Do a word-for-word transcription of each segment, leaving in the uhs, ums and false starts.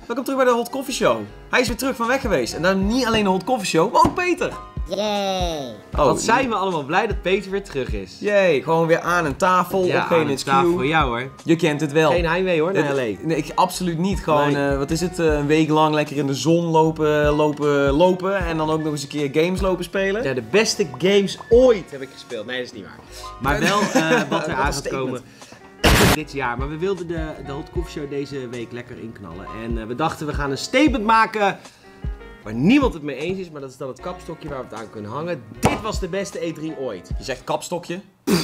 welkom terug bij de Hot Coffee Show. Hij is weer terug van weg geweest. En dan niet alleen de Hot Coffee Show, maar ook Peter. Yay! Oh, Wat zijn we allemaal blij dat Peter weer terug is. Jee, gewoon weer aan een tafel, Ja, op geen aan een H Q. tafel voor jou hoor. Je kent het wel. Geen heimwee hoor, naar L A. Nee, ik, absoluut niet. Gewoon, Nee. uh, wat is het, uh, een week lang lekker in de zon lopen, lopen, lopen. En dan ook nog eens een keer games lopen spelen. Ja, de beste games ooit heb ik gespeeld. Nee, dat is niet waar. Maar wel uh, wat er Wat aan een gaat komen dit jaar. Maar we wilden de, de Hot Coffee Show deze week lekker inknallen. En uh, we dachten we gaan een statement maken waar niemand het mee eens is. Maar dat is dan het kapstokje waar we het aan kunnen hangen. Dit was de beste E drie ooit. Je zegt kapstokje.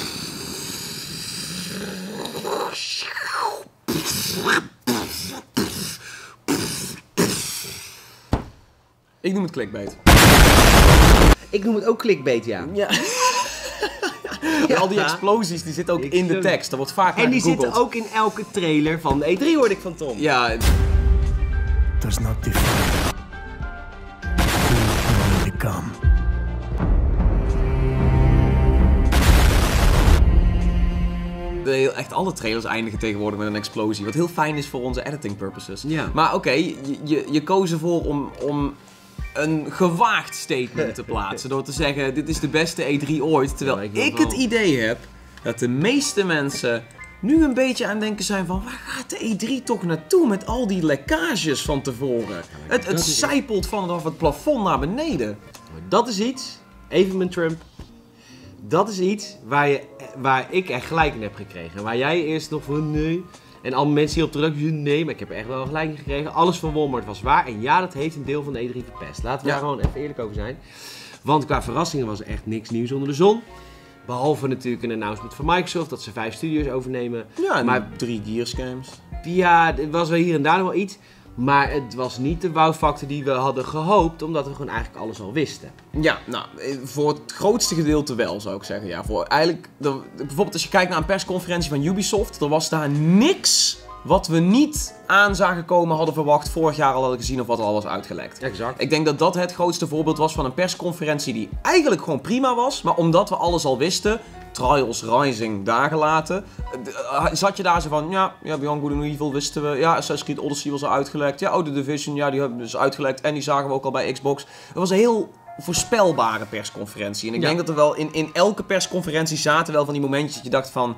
Ik noem het clickbait. Ik noem het ook clickbait, ja. Ja. Ja, al die explosies die zitten ook Ik in de snap- tekst. Dat wordt vaak En die gegoogeld. zitten ook in elke trailer van de E drie, hoorde ik van Tom. Ja, does not define who you will become. de, echt alle trailers eindigen tegenwoordig met een explosie. Wat heel fijn is voor onze editing purposes. Ja. Maar oké, okay, je, je, je koos ervoor om, om een gewaagd statement te plaatsen. Door te zeggen, dit is de beste E drie ooit. Terwijl Ja, ik, ik wil het wel. idee heb dat de meeste mensen nu een beetje aan het denken zijn van, waar gaat de E drie toch naartoe met al die lekkages van tevoren? Het, het is- sijpelt vanaf het plafond naar beneden. Maar dat is iets, even met Trump, dat is iets waar, je, waar ik echt gelijk in heb gekregen. Waar jij eerst nog van nee, en alle mensen hierop terug, nee, maar ik heb er echt wel gelijk in gekregen. Alles van Walmart was waar en ja, dat heeft een deel van de E drie verpest. Laten we Ja. daar gewoon even eerlijk over zijn. Want qua verrassingen was er echt niks nieuws onder de zon. Behalve natuurlijk een announcement van Microsoft dat ze vijf studio's overnemen. Ja, en Maar- drie Gears games. Ja, er was wel hier en daar nog wel iets. Maar het was niet de wow-factor die we hadden gehoopt, omdat we gewoon eigenlijk alles al wisten. Ja, nou, eh, voor het grootste gedeelte wel, zou ik zeggen. Ja, voor eigenlijk, de- bijvoorbeeld als je kijkt naar een persconferentie van Ubisoft, er was daar niks wat we niet aan zagen komen, hadden verwacht, vorig jaar al hadden gezien of wat al was uitgelekt. Exact. Ik denk dat dat het grootste voorbeeld was van een persconferentie die eigenlijk gewoon prima was, maar omdat we alles al wisten, Trials Rising daar gelaten, eh, zat je daar zo van, ja, ja, Beyond Good and Evil wisten we, ja, Assassin's Creed Odyssey was al uitgelekt, ja, oh, The Division, ja, die hebben dus uitgelekt en die zagen we ook al bij Xbox. Het was een heel voorspelbare persconferentie en ik Ja. denk dat er wel in, in elke persconferentie zaten wel van die momentjes dat je dacht van,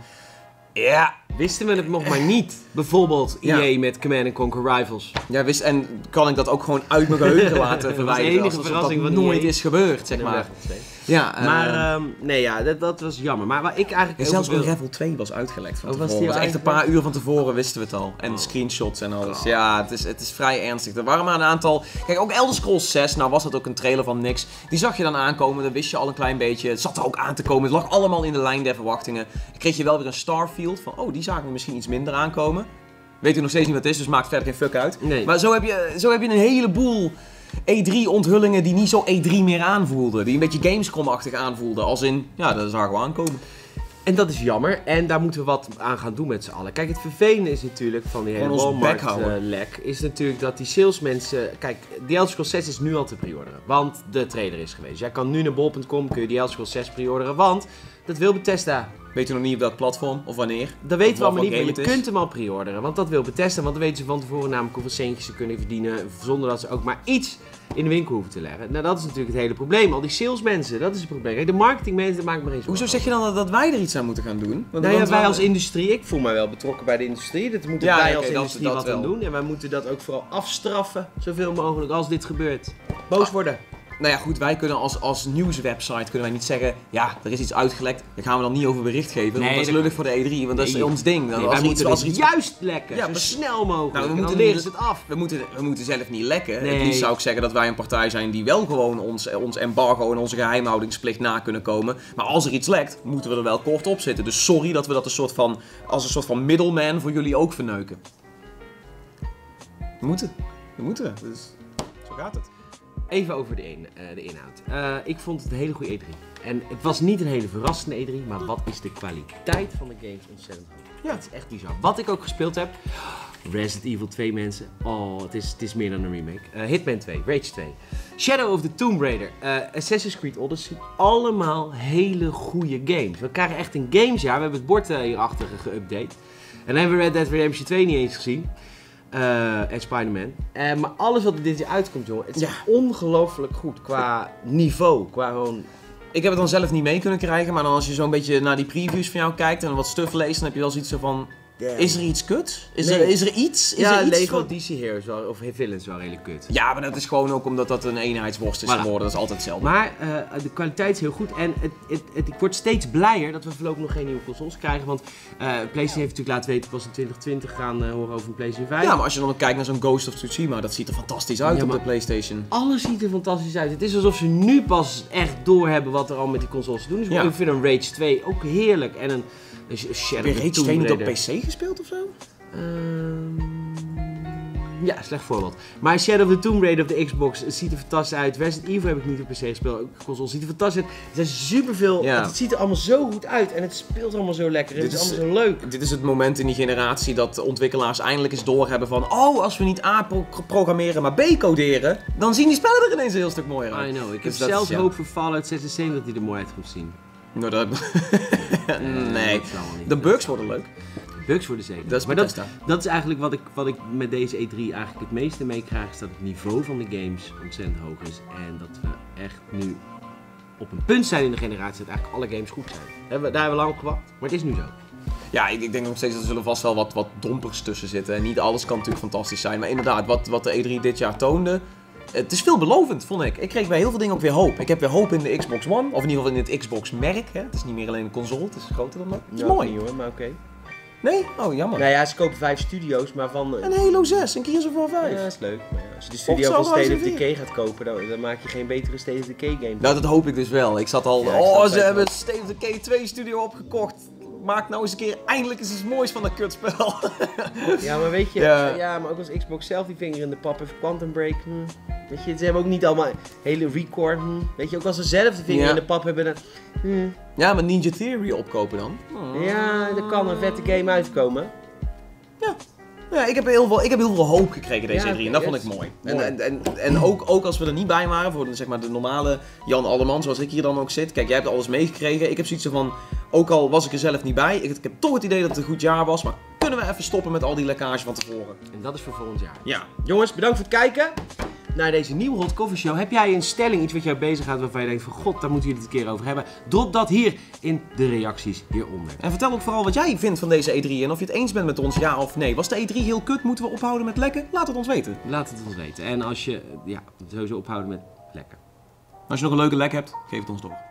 ja, Wisten we het nog maar niet. Bijvoorbeeld Ja. E A met Command and Conquer Rivals. ja, wist, en kan ik dat ook gewoon uit mijn geheugen laten was de verwijderen, enige alsof dat verrassing van nooit E A. is gebeurd, zeg maar. Ja, Maar, eh, ehm, nee ja, dat, dat was jammer. Maar waar ik eigenlijk ja, heel zelfs veel een wil- Revel twee was uitgelekt van Oh, was tevoren. die Dat was echt een uitgelekt? paar uur van tevoren wisten we het al. En Oh. screenshots en alles. Oh. Ja, het is, het is vrij ernstig. Er waren maar een aantal... Kijk, ook Elder Scrolls zes, nou was dat ook een trailer van niks. Die zag je dan aankomen, dat wist je al een klein beetje. Het zat er ook aan te komen. Het lag allemaal in de lijn der verwachtingen. Dan kreeg je wel weer een Starfield van, oh, die zagen we misschien iets minder aankomen. Weet u nog steeds niet wat het is, dus maakt verder geen fuck uit. Nee. Maar zo heb je, zo heb je een heleboel E drie onthullingen die niet zo E drie meer aanvoelden. Die een beetje Gamescom-achtig aanvoelden. Als in, ja, dat zagen we aankomen. En dat is jammer. En daar moeten we wat aan gaan doen met z'n allen. Kijk, het vervelende is natuurlijk van die hele Gewoon ons bek houden. Walmart-lek. is natuurlijk dat die salesmensen... Kijk, The Elder Scrolls zes is nu al te pre-orderen. Want de trailer is geweest. Jij kan nu naar bol punt com kun je The Elder Scrolls zes pre-orderen. Want dat wil Bethesda. Weet u nog niet op welk platform of wanneer? Dat weten we Of allemaal niet, welke maar je game het is? kunt hem al pre-orderen. Want dat wil Bethesda, want dan weten ze van tevoren namelijk hoeveel centjes ze kunnen verdienen. Zonder dat ze ook maar iets in de winkel hoeven te leggen. Nou, dat is natuurlijk het hele probleem. Al die salesmensen, dat is het probleem. Kijk, de marketingmensen, dat maakt me geen zorgen. Hoezo zeg je dan dat, dat wij er iets aan moeten gaan doen? Want, Nou ja, want wij we- als industrie, ik voel mij wel betrokken bij de industrie. Dat moeten Ja, wij oké, als dat- industrie dat wat wel. aan doen. En wij moeten dat ook vooral afstraffen, zoveel mogelijk, als dit gebeurt. Boos worden. Nou ja, goed, wij kunnen als, als nieuwswebsite kunnen wij niet zeggen, ja, er is iets uitgelekt, daar gaan we dan niet over bericht geven. Nee, want dat is dat- lullig voor de E drie, want dat is Nee. ons ding. Dan, Nee, als wij er iets, moeten als er het iets juist lekken, Ja, zo precies. snel mogelijk. Nou, we en moeten dan leren niet- ze het af. We moeten, we moeten zelf niet lekken. Nee. Het liefst zou ik zeggen dat wij een partij zijn die wel gewoon ons, ons embargo en onze geheimhoudingsplicht na kunnen komen. Maar als er iets lekt, moeten we er wel kort op zitten. Dus sorry dat we dat een soort van, als een soort van middleman voor jullie ook verneuken. We moeten. We moeten. Dus zo gaat het. Even over de, in, eh, de inhoud. Eh, ik vond het een hele goede E drie. En het was niet een hele verrassende E drie, maar wat is de kwaliteit van de games ontzettend goed. Ja, het is echt bizar. Wat ik ook gespeeld heb, Resident Evil twee mensen. Oh, het is, het is meer dan een remake. Eh, Hitman twee, Rage twee, Shadow of the Tomb Raider, eh, Assassin's Creed Odyssey. Allemaal hele goede games. We krijgen echt een gamesjaar. We hebben het bord eh, hierachter geüpdate. En dan hebben we Red Dead Redemption twee niet eens gezien. Uh, en Spider-Man. Uh, maar alles wat er dit jaar uitkomt, jongen, het is Ja. ongelooflijk goed qua niveau, qua gewoon... Ik heb het dan zelf niet mee kunnen krijgen, maar dan als je zo'n beetje naar die previews van jou kijkt en wat stuff leest, dan heb je wel zoiets van... Yeah. Is er iets kuts? Is, Nee. er, is er iets? Is Ja, er iets Lego van- D C Heroes wel, of Villains wel redelijk kut. Ja, maar dat is gewoon ook omdat dat een eenheidsworst is Voilà. geworden. Dat is altijd hetzelfde. Maar uh, de kwaliteit is heel goed en het, het, het, ik word steeds blijer dat we voorlopig nog geen nieuwe consoles krijgen. Want uh, PlayStation heeft natuurlijk laten weten pas in twintig twintig gaan uh, horen over een PlayStation vijf. Ja, maar als je dan ook kijkt naar zo'n Ghost of Tsushima, dat ziet er fantastisch uit Ja, op maar- de PlayStation. Alles ziet er fantastisch uit. Het is alsof ze nu pas echt doorhebben wat er al met die consoles te doen is. Ja. Ik vind een Rage twee ook heerlijk en een, een Shadow Heb je of the Rage Tomb twee niet op Raider. P C gespeeld of zo? Ehm, ja, slecht voorbeeld. Maar Shadow of the Tomb Raider op de Xbox het ziet er fantastisch uit. Resident Evil heb ik niet op P C gespeeld. Ook de console ziet er fantastisch uit. Er zijn superveel. Ja. Het ziet er allemaal zo goed uit en het speelt allemaal zo lekker. Het Dit is is- allemaal zo leuk. Dit is het moment in die generatie dat de ontwikkelaars eindelijk eens doorhebben van... Oh, als we niet A pro- programmeren, maar B coderen, dan zien die spellen er ineens een heel stuk mooier uit. I know. Ik heb Dus dat zelfs is, ja. hoop voor Fallout zesenzeventig dat die er mooi uit gaat zien. Nou, dat... Eh, nee, dat zal wel niet. de bugs worden leuk. Bugs worden zeker. Dat is maar dat, Bethesda. dat is eigenlijk wat ik, wat ik met deze E drie eigenlijk het meeste meekrijg, is dat het niveau van de games ontzettend hoog is. En dat we echt nu op een punt zijn in de generatie dat eigenlijk alle games goed zijn. Hebben we- Daar hebben we lang op gewacht, maar het is nu zo. Ja, ik, ik denk nog steeds dat er zullen vast wel wat, wat dompers tussen zitten. En niet alles kan natuurlijk fantastisch zijn. Maar inderdaad, wat, wat de E drie dit jaar toonde... Het is veelbelovend, vond ik. Ik kreeg bij heel veel dingen ook weer hoop. Ik heb weer hoop in de Xbox One. Of in ieder geval in het Xbox-merk. Hè. Het is niet meer alleen een console, het is groter dan dat. Het is mooi. hoor, maar oké. Nee? Oh, jammer. Nou ja, ze kopen vijf studio's, maar van... En Halo zes en Gears of War Ja, vijf. dat is leuk. Maar ja, als je de Of studio van Zelda State of Horizon Decay gaat kopen, dan, dan maak je geen betere State of Decay game. Nou, dat hoop ik dus wel. Ik zat al... Ja, ik oh, snap ze het hebben wel. State of Decay twee studio opgekocht. Maak nou eens een keer eindelijk eens iets moois van dat kutspel. Ja, maar weet je, Ja. ja. maar ook als Xbox zelf die vinger in de pap heeft, Quantum Break, hm. Weet je, ze hebben ook niet allemaal hele record, hm. Weet je, ook als ze zelf die vinger Ja. in de pap hebben, dan, hm. Ja, maar Ninja Theory opkopen dan. Hmm. Ja, er kan een vette game uitkomen. Ja, ik heb heel veel, ik heb heel veel hoop gekregen deze Ja, E drie en dat oké, vond ik yes. mooi. Mooi. En, en, en, en ook, ook als we er niet bij waren, voor de, zeg maar, de normale Jan Alleman, zoals ik hier dan ook zit. Kijk, jij hebt alles meegekregen. Ik heb zoiets van, ook al was ik er zelf niet bij, ik, ik heb toch het idee dat het een goed jaar was, maar kunnen we even stoppen met al die lekkage van tevoren? En dat is voor volgend jaar. Ja. Jongens, bedankt voor het kijken naar deze nieuwe Hot Coffee Show. Heb jij een stelling, iets wat jou bezighoudt waarvan je denkt van god, daar moeten jullie het een keer over hebben? Drop dat hier in de reacties hieronder. En vertel ook vooral wat jij vindt van deze E drie en of je het eens bent met ons, ja of nee. Was de E drie heel kut? Moeten we ophouden met lekken? Laat het ons weten. Laat het ons weten. En als je, ja, sowieso ophouden met lekker. Als je nog een leuke lek hebt, geef het ons door.